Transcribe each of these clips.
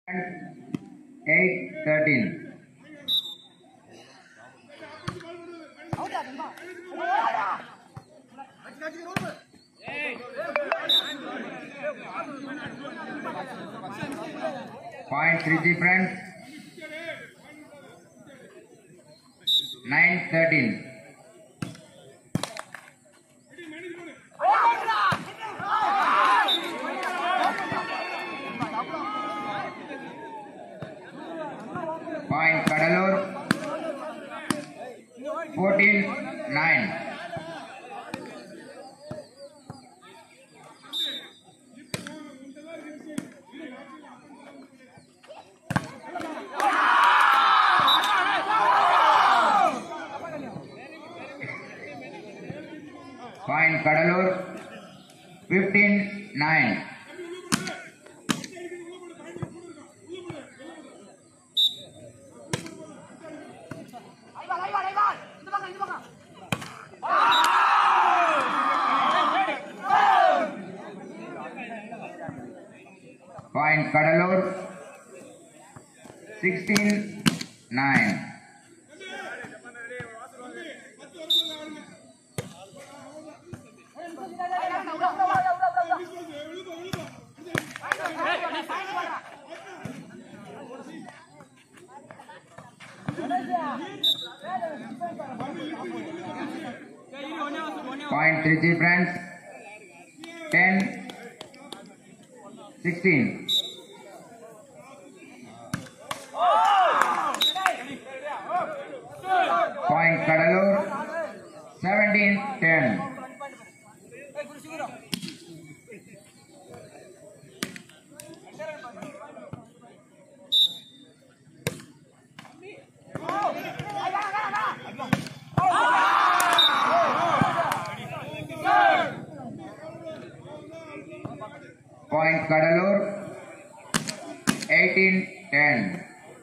8-13. Point 3 difference. 9-13. Point Kadalur 14-9. Point Kadalur 15-9. Point Kadalur 16-9. Point 3 difference 10-16. Point Kadalur 17-10. Point Kadalur 18-10.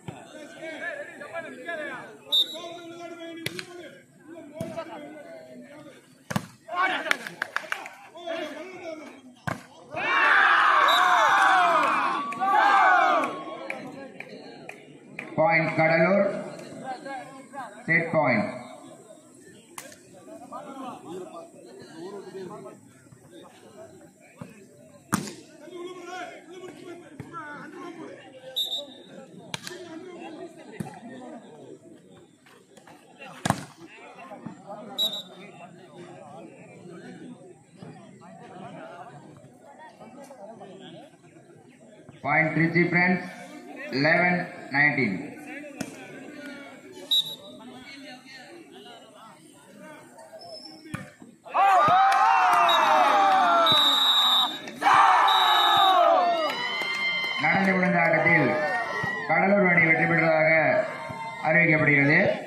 Point Kadalur set point. Point 3 difference 11-19. நடந்து முடிந்த ஆட்டத்தில் கடலூர் அணி வெற்றி பெற்றதாக அறிவிக்கப்படுகிறது.